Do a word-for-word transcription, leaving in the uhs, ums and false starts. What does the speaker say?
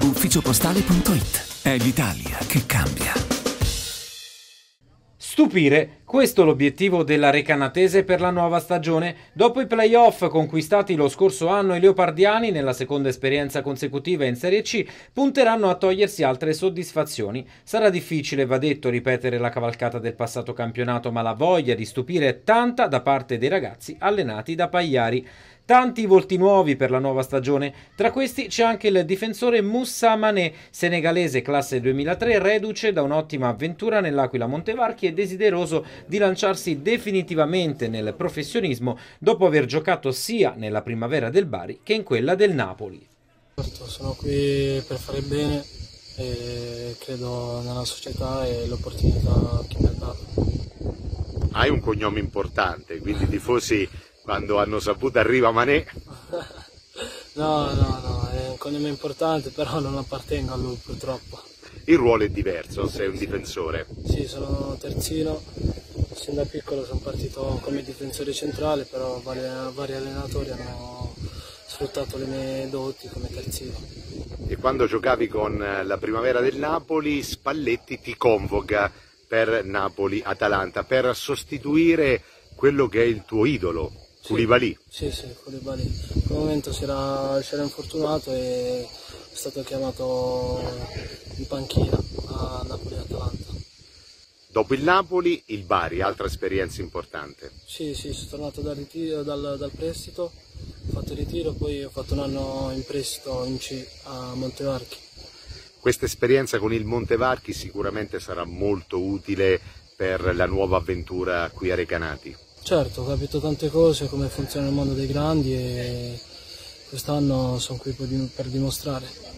ufficiopostale punto it. È l'Italia che cambia. Stupire, questo è l'obiettivo della Recanatese per la nuova stagione. Dopo i play-off conquistati lo scorso anno, i leopardiani, nella seconda esperienza consecutiva in Serie C, punteranno a togliersi altre soddisfazioni. Sarà difficile, va detto, ripetere la cavalcata del passato campionato, ma la voglia di stupire è tanta da parte dei ragazzi allenati da Pagliari. Tanti volti nuovi per la nuova stagione, tra questi c'è anche il difensore Moussa Mané, senegalese classe duemilatré, reduce da un'ottima avventura nell'Aquila Montevarchi e desideroso di lanciarsi definitivamente nel professionismo dopo aver giocato sia nella primavera del Bari che in quella del Napoli. Sono qui per fare bene e credo nella società e l'opportunità che mi ha dato. Hai un cognome importante, quindi i tifosi quando hanno saputo arriva Mané. No, no, no, è un cognome importante, però non appartengo a lui purtroppo. Il ruolo è diverso, sei un difensore. Sì, sono terzino, sin da piccolo sono partito come difensore centrale, però vari, vari allenatori hanno sfruttato le mie doti come terzino. E quando giocavi con la primavera del Napoli, Spalletti ti convoca per Napoli-Atalanta per sostituire quello che è il tuo idolo. Koulibaly. Sì, sì, Koulibaly. In quel momento si era, si era infortunato e è stato chiamato in panchina a Napoli-Atalanta. Dopo il Napoli, il Bari, altra esperienza importante. Sì, sì, sono tornato dal, ritiro, dal, dal prestito, ho fatto il ritiro, poi ho fatto un anno in prestito in C a Montevarchi. Questa esperienza con il Montevarchi sicuramente sarà molto utile per la nuova avventura qui a Recanati. Certo, ho capito tante cose, come funziona il mondo dei grandi e quest'anno sono qui per dimostrare.